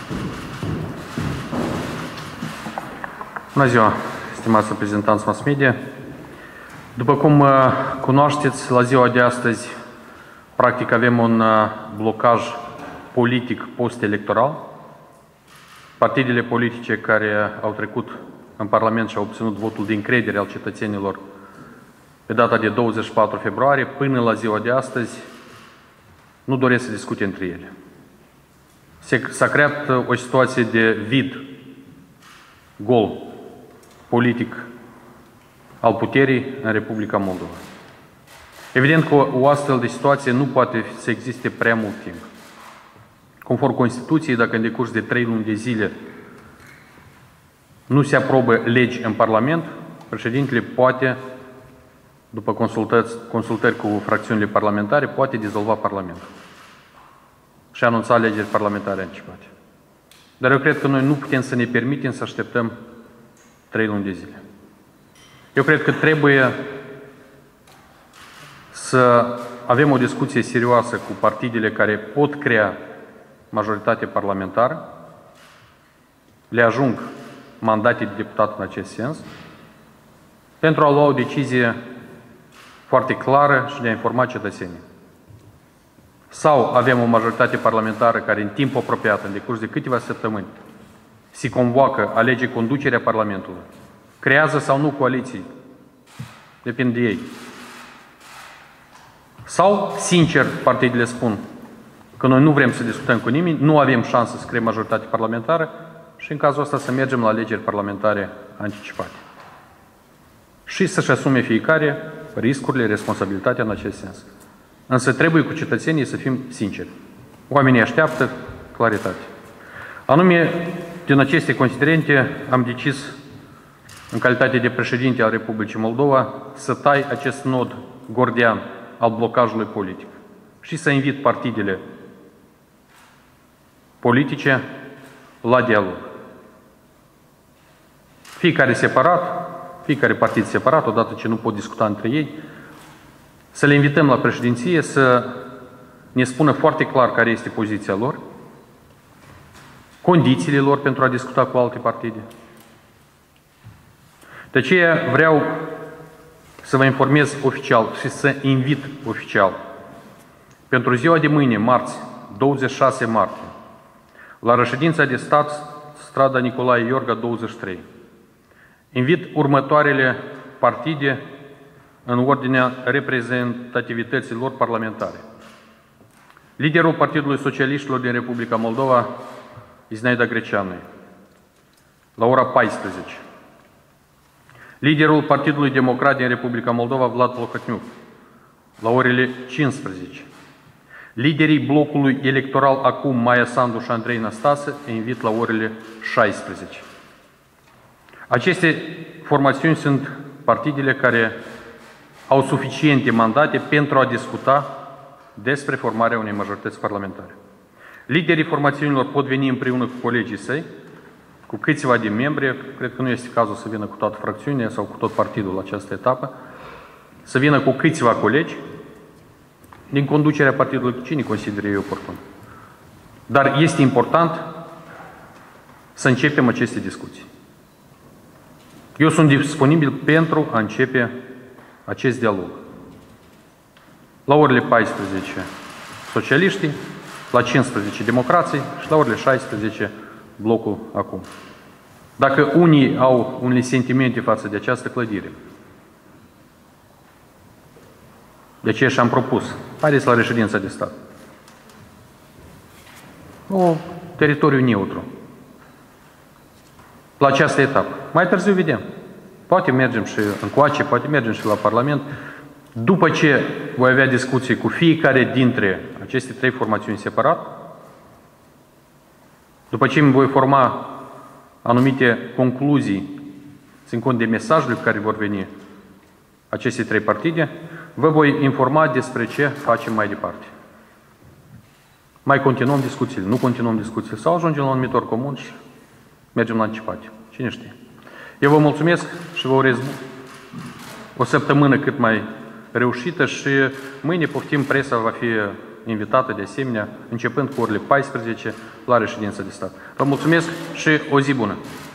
Bună ziua, stimați reprezentanți mass media. După cum cunoașteți, la ziua de astăzi, practic avem un blocaj politic post-electoral. Partidele politice care au trecut în Parlament și au obținut votul de încredere al cetățenilor pe data de 24 februarie, până la ziua de astăzi, nu doresc să discute între ele. S-a creat o situație de vid, gol, politic al puterii în Republica Moldova. Evident că o astfel de situație nu poate să existe prea mult timp. Conform Constituției, dacă în decurs de 3 luni de zile nu se aprobă legi în Parlament, președintele poate, după consultări cu fracțiunile parlamentare, poate dizolva Parlamentul și anunța alegeri parlamentare anticipate. Dar eu cred că noi nu putem să ne permitem să așteptăm 3 luni de zile. Eu cred că trebuie să avem o discuție serioasă cu partidele care pot crea majoritate parlamentară, le ajung mandate de deputat în acest sens, pentru a lua o decizie foarte clară și de a informa cetățenii. Sau avem o majoritate parlamentară care în timp apropiat, în decurs de câteva săptămâni, se convoacă, alege conducerea Parlamentului, creează sau nu coaliții, depinde de ei. Sau, sincer, partidele spun că noi nu vrem să discutăm cu nimeni, nu avem șansă să creăm majoritate parlamentară și în cazul ăsta să mergem la alegeri parlamentare anticipate. Și să-și asume fiecare riscurile, responsabilitatea în acest sens. Însă trebuie cu cetățenii să fim sinceri. Oamenii așteaptă claritate. Anume, din aceste considerente, am decis, în calitate de președinte al Republicii Moldova, să tai acest nod gordian al blocajului politic și să invit partidele politice la dialog. Fiecare separat, fiecare partid separat, odată ce nu pot discuta între ei, să le invităm la președinție să ne spună foarte clar care este poziția lor, condițiile lor pentru a discuta cu alte partide. De aceea vreau să vă informez oficial și să invit oficial pentru ziua de mâine, marți, 26 martie, la reședința de stat, strada Nicolae Iorga, 23. Invit următoarele partide în ordinea reprezentativității lor parlamentare. Liderul Partidului Socialiștilor din Republica Moldova, Iznaida Greceanu, la ora 14. Liderul Partidului Democrat din Republica Moldova, Vlad Plохотniuc, la orele 15. Liderii blocului electoral acum, Maia Sandu și Andrei Năstase, invit la orele 16. Aceste formațiuni sunt partidele care au suficiente mandate pentru a discuta despre formarea unei majorități parlamentare. Liderii formațiunilor pot veni împreună cu colegii săi, cu câțiva din membri, cred că nu este cazul să vină cu toată fracțiunea sau cu tot partidul la această etapă, să vină cu câțiva colegi din conducerea partidului, cine consideră ei oportun. Dar este important să începem aceste discuții. Eu sunt disponibil pentru a începe acest dialog. La orele 14 socialiștii, la 15 democrații și la orele 16 blocul acum. Dacă unii au unele sentimente față de această clădire, de aceea și-am propus, haideți la reședința de stat. O teritoriu neutru. La această etapă. Mai târziu vedem. Poate mergem și încoace, poate mergem și la Parlament. După ce voi avea discuții cu fiecare dintre aceste 3 formațiuni separat, după ce îmi voi forma anumite concluzii, țin cont de mesajele cu care vor veni aceste 3 partide, vă voi informa despre ce facem mai departe. Mai continuăm discuțiile, nu continuăm discuțiile sau ajungem la un numitor comun și mergem la anticipate. Cine știe? Eu vă mulțumesc și vă urez o săptămână cât mai reușită și mâine, poftim, presa va fi invitată de asemenea, începând cu orele 14 la reședința de stat. Vă mulțumesc și o zi bună!